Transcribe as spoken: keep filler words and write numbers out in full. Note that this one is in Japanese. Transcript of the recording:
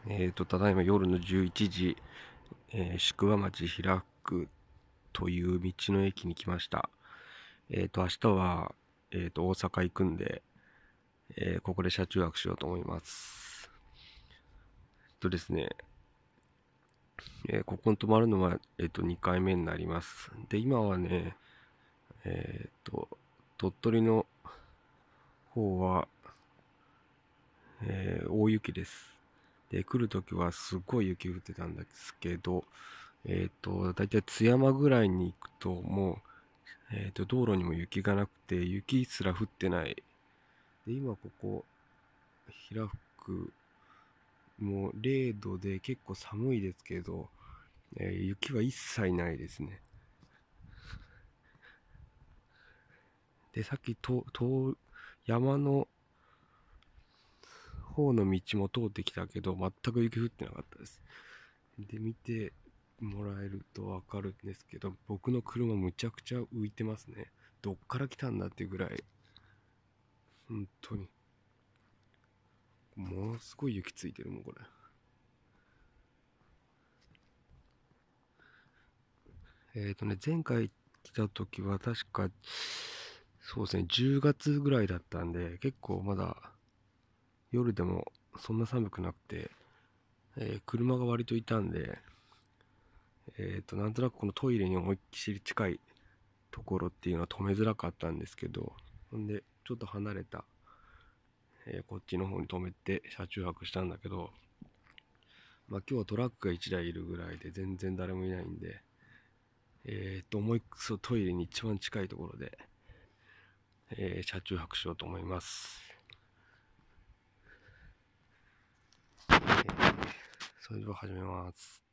えーと、ただいま夜のじゅういちじ、えー宿場町平区という道の駅に来ました。えーと、明日は、えーと、大阪行くんで、えーここで車中泊しようと思います。えっとですね、えーここに泊まるのは、えーと、にかいめになります。で、今はね、えーと、鳥取の方は、えー大雪です。で、来るときはすごい雪降ってたんですけど、えっと、だいたい津山ぐらいに行くと、もう、えっと、道路にも雪がなくて、雪すら降ってない。で、今ここ、平福、もうれいどで結構寒いですけど、えー雪は一切ないですね。で、さっきと、と、山の方の道も通ってきたけど、全く雪降ってなかったです。で、見てもらえるとわかるんですけど、僕の車むちゃくちゃ浮いてますね。どっから来たんだっていうぐらい、本当に。ものすごい雪ついてるもん、これ。えっとね、前回来た時は確か、そうですね、じゅうがつぐらいだったんで、結構まだ夜でもそんな寒くなくて、えー車が割といたんで、えっと、なんとなくこのトイレに思いっきり近いところっていうのは止めづらかったんですけど、ほんで、ちょっと離れた、えーこっちの方に止めて車中泊したんだけど、まあ今日はトラックがいちだいいるぐらいで全然誰もいないんで、えーと、思いっくそトイレに一番近いところで、えー車中泊しようと思います。えーそれでは始めます。